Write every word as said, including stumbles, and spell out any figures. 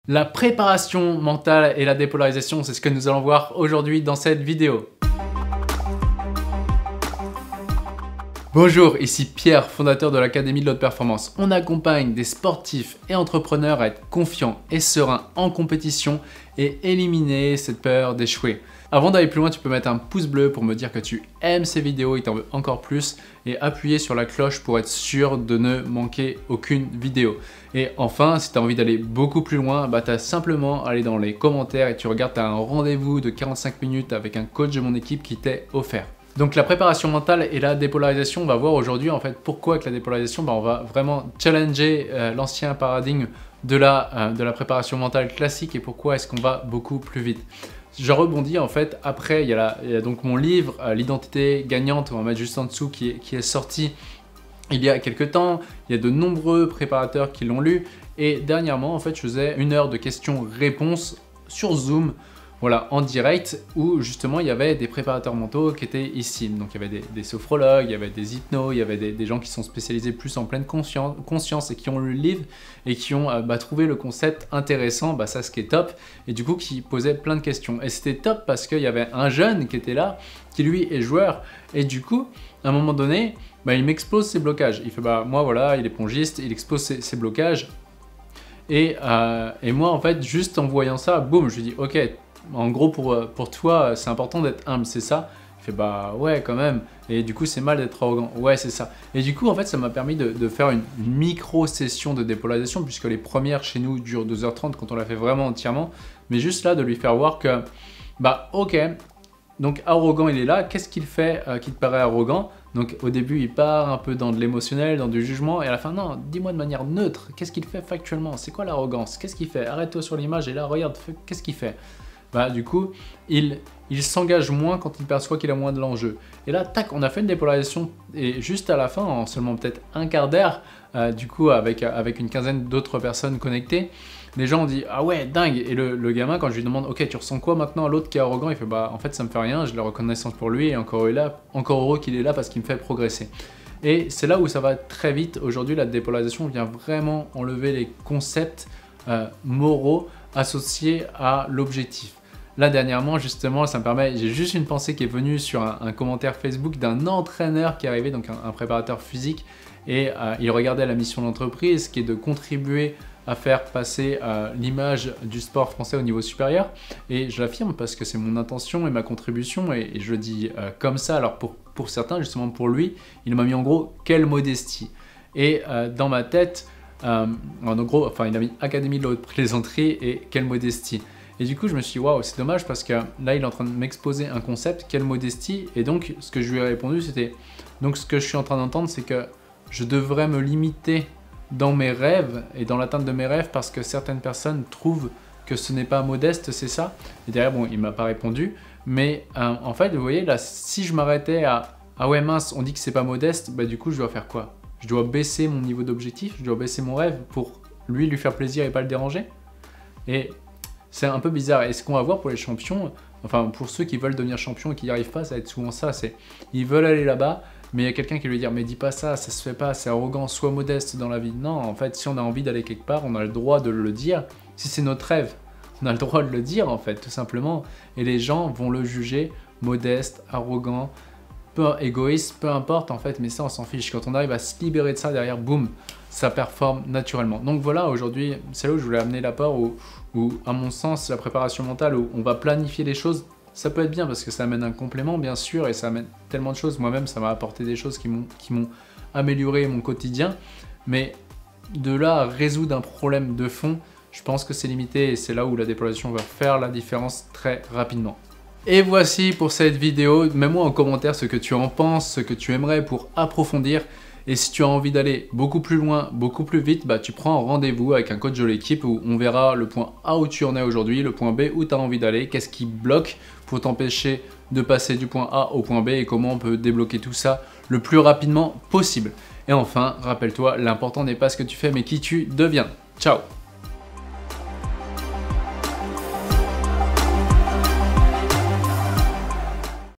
La préparation mentale et la dépolarisation, c'est ce que nous allons voir aujourd'hui dans cette vidéo. Bonjour, ici Pierre, fondateur de l'Académie de l'Haute Performance. On accompagne des sportifs et entrepreneurs à être confiants et sereins en compétition et éliminer cette peur d'échouer. Avant d'aller plus loin, tu peux mettre un pouce bleu pour me dire que tu aimes ces vidéos et que tu en veux encore plus et appuyer sur la cloche pour être sûr de ne manquer aucune vidéo. Et enfin, si tu as envie d'aller beaucoup plus loin, bah, tu as simplement à aller dans les commentaires et tu regardes, tu as un rendez-vous de quarante-cinq minutes avec un coach de mon équipe qui t'est offert. Donc la préparation mentale et la dépolarisation, on va voir aujourd'hui en fait pourquoi avec la dépolarisation, bah, on va vraiment challenger euh, l'ancien paradigme de la, euh, de la préparation mentale classique et pourquoi est-ce qu'on va beaucoup plus vite. Je rebondis en fait, après il y a, la, il y a donc mon livre euh, L'identité gagnante, on va mettre juste en dessous, qui est, qui est sorti il y a quelques temps. Il y a de nombreux préparateurs qui l'ont lu et dernièrement en fait je faisais une heure de questions-réponses sur Zoom. Voilà, en direct, où justement il y avait des préparateurs mentaux qui étaient ici. Donc il y avait des, des sophrologues, il y avait des hypnos, il y avait des, des gens qui sont spécialisés plus en pleine conscience, conscience et qui ont lu le livre et qui ont euh, bah, trouvé le concept intéressant, bah, ça ce qui est top, et du coup qui posaient plein de questions. Et c'était top parce qu'il y avait un jeune qui était là, qui lui est joueur, et du coup, à un moment donné, bah, il m'expose ses blocages. Il fait bah moi voilà, il est pongiste, il expose ses, ses blocages. Et, euh, et moi en fait, juste en voyant ça, boum, je lui dis ok, en gros, pour, pour toi, c'est important d'être humble, c'est ça? Il fait bah ouais, quand même. Et du coup, c'est mal d'être arrogant. Ouais, c'est ça. Et du coup, en fait, ça m'a permis de, de faire une, une micro-session de dépolarisation, puisque les premières chez nous durent deux heures trente quand on l'a fait vraiment entièrement. Mais juste là, de lui faire voir que, bah ok, donc arrogant, il est là. Qu'est-ce qu'il fait euh, qui te paraît arrogant? Donc au début, il part un peu dans de l'émotionnel, dans du jugement, et à la fin, non, dis-moi de manière neutre, qu'est-ce qu'il fait factuellement? C'est quoi l'arrogance? Qu'est-ce qu'il fait? Arrête-toi sur l'image et là, regarde, qu'est-ce qu'il fait? Bah, du coup, il, il s'engage moins quand il perçoit qu'il a moins de l'enjeu. Et là, tac, on a fait une dépolarisation et juste à la fin, en seulement peut-être un quart d'heure, euh, du coup, avec, avec une quinzaine d'autres personnes connectées, les gens ont dit « Ah ouais, dingue !» Et le, le gamin, quand je lui demande « Ok, tu ressens quoi maintenant ?» L'autre qui est arrogant, il fait « Bah, en fait, ça me fait rien, j'ai la reconnaissance pour lui et encore, là, encore heureux qu'il est là parce qu'il me fait progresser. » Et c'est là où ça va très vite. Aujourd'hui, la dépolarisation vient vraiment enlever les concepts euh, moraux associés à l'objectif. Là, dernièrement, justement, ça me permet, j'ai juste une pensée qui est venue sur un, un commentaire Facebook d'un entraîneur qui est arrivé, donc un, un préparateur physique, et euh, il regardait la mission de l'entreprise, qui est de contribuer à faire passer euh, l'image du sport français au niveau supérieur. Et je l'affirme parce que c'est mon intention et ma contribution, et, et je le dis euh, comme ça. Alors pour, pour certains, justement pour lui, il m'a mis en gros « quelle modestie ». Et euh, dans ma tête, euh, en gros, enfin, il a mis « Académie de la haute plaisanterie » et « quelle modestie ». Et du coup, je me suis dit, waouh, c'est dommage parce que là, il est en train de m'exposer un concept, quelle modestie. Et donc, ce que je lui ai répondu, c'était, donc ce que je suis en train d'entendre, c'est que je devrais me limiter dans mes rêves et dans l'atteinte de mes rêves parce que certaines personnes trouvent que ce n'est pas modeste, c'est ça? Et derrière, bon, il m'a pas répondu. Mais euh, en fait, vous voyez, là, si je m'arrêtais à, ah ouais, mince, on dit que c'est pas modeste, bah du coup, je dois faire quoi? Je dois baisser mon niveau d'objectif, je dois baisser mon rêve pour lui, lui faire plaisir et pas le déranger? Et c'est un peu bizarre. Et ce qu'on va voir pour les champions, enfin pour ceux qui veulent devenir champions et qui n'y arrivent pas, ça va être souvent ça. C'est ils veulent aller là-bas, mais il y a quelqu'un qui lui dit mais dis pas ça, ça se fait pas, c'est arrogant, sois modeste dans la vie. Non, en fait, si on a envie d'aller quelque part, on a le droit de le dire. Si c'est notre rêve, on a le droit de le dire en fait, tout simplement. Et les gens vont le juger modeste, arrogant, peu égoïste, peu importe en fait, mais ça on s'en fiche. Quand on arrive à se libérer de ça derrière, boum, ça performe naturellement. Donc voilà, aujourd'hui, c'est là où je voulais amener l'apport où, où, à mon sens, la préparation mentale, où on va planifier les choses, ça peut être bien parce que ça amène un complément, bien sûr, et ça amène tellement de choses. Moi-même, ça m'a apporté des choses qui m'ont qui m'ont amélioré mon quotidien, mais de là à résoudre un problème de fond, je pense que c'est limité et c'est là où la dépolarisation va faire la différence très rapidement. Et voici pour cette vidéo. Mets-moi en commentaire ce que tu en penses, ce que tu aimerais pour approfondir. Et si tu as envie d'aller beaucoup plus loin, beaucoup plus vite, bah, tu prends un rendez-vous avec un coach de l'équipe où on verra le point A où tu en es aujourd'hui, le point B où tu as envie d'aller, qu'est-ce qui bloque pour t'empêcher de passer du point A au point B et comment on peut débloquer tout ça le plus rapidement possible. Et enfin, rappelle-toi, l'important n'est pas ce que tu fais mais qui tu deviens. Ciao!